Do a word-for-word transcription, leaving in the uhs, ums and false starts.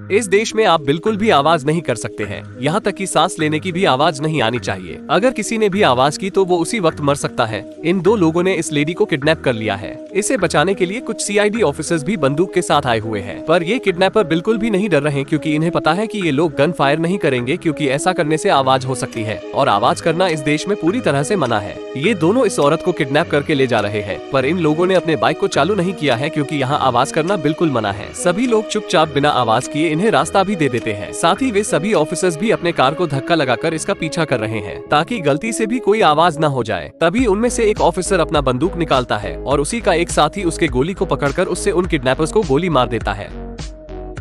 इस देश में आप बिल्कुल भी आवाज नहीं कर सकते हैं, यहाँ तक कि सांस लेने की भी आवाज नहीं आनी चाहिए। अगर किसी ने भी आवाज की तो वो उसी वक्त मर सकता है। इन दो लोगों ने इस लेडी को किडनैप कर लिया है। इसे बचाने के लिए कुछ सीआईडी ऑफिसर्स भी बंदूक के साथ आए हुए हैं, पर ये किडनैपर बिल्कुल भी नहीं डर रहे क्योंकि इन्हें पता है कि ये लोग गन फायर नहीं करेंगे, क्योंकि ऐसा करने से आवाज हो सकती है और आवाज करना इस देश में पूरी तरह से मना है। ये दोनों इस औरत को किडनैप करके ले जा रहे हैं, पर इन लोगों ने अपने बाइक को चालू नहीं किया है क्योंकि यहाँ आवाज करना बिल्कुल मना है। सभी लोग चुपचाप बिना आवाज किए इन्हें रास्ता भी दे देते हैं। साथ ही वे सभी ऑफिसर्स भी अपने कार को धक्का लगाकर इसका पीछा कर रहे हैं ताकि गलती से भी कोई आवाज न हो जाए। तभी उनमें से एक ऑफिसर अपना बंदूक निकालता है और उसी का एक साथी उसके गोली को पकड़कर उससे उन किडनैपर्स को गोली मार देता है।